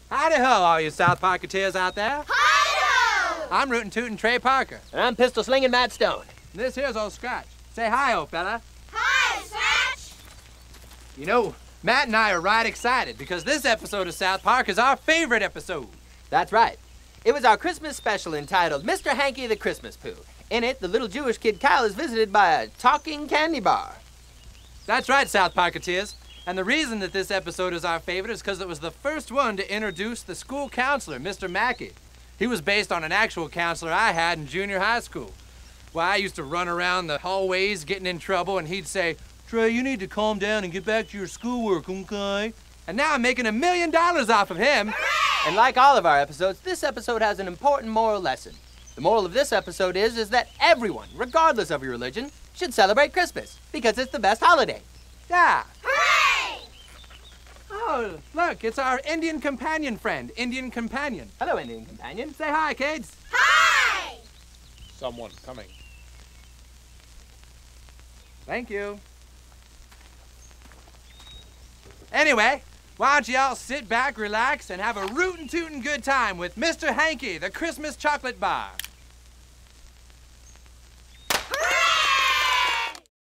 Howdy-ho, all you South Parketeers out there. Hi-ho! I'm Rootin' Tootin' Trey Parker. And I'm Pistol Slinging Matt Stone. And this here's old Scratch. Say hi, old fella. Hi, Scratch! You know, Matt and I are right excited because this episode of South Park is our favorite episode. That's right. It was our Christmas special entitled Mr. Hankey the Christmas Poo. In it, the little Jewish kid Kyle is visited by a talking candy bar. That's right, South Parketeers. And the reason that this episode is our favorite is because it was the first one to introduce the school counselor, Mr. Mackey. He was based on an actual counselor I had in junior high school. Well, I used to run around the hallways getting in trouble, and he'd say, "Trey, you need to calm down and get back to your schoolwork, okay?" And now I'm making $1 million off of him. Hooray! And like all of our episodes, this episode has an important moral lesson. The moral of this episode is that everyone, regardless of your religion, should celebrate Christmas because it's the best holiday. Yeah. Hooray! Oh, look, it's our Indian companion friend, Indian Companion. Hello, Indian Companion. Say hi, kids. Hi! Someone coming. Thank you. Anyway, why don't y'all sit back, relax, and have a rootin' tootin' good time with Mr. Hankey, the Christmas chocolate bar.